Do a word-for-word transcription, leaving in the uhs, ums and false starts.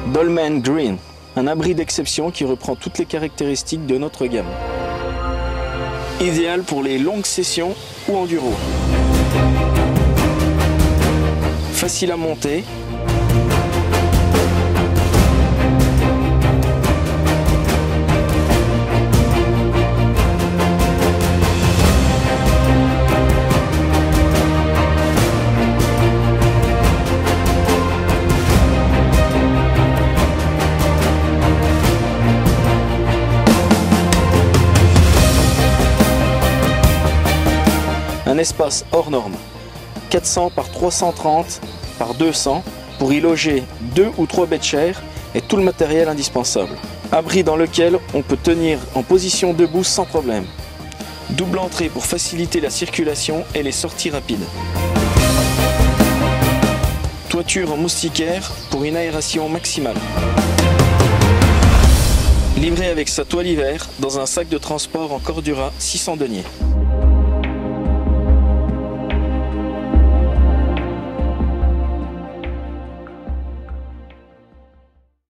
Dolmen Green, un abri d'exception qui reprend toutes les caractéristiques de notre gamme. Idéal pour les longues sessions ou enduro. Facile à monter. Un espace hors norme, quatre cents par trois cent trente par deux cents pour y loger deux ou trois bêtes-chères et tout le matériel indispensable. Abri dans lequel on peut tenir en position debout sans problème. Double entrée pour faciliter la circulation et les sorties rapides. Toiture en moustiquaire pour une aération maximale. Livré avec sa toile hiver dans un sac de transport en Cordura six cents deniers.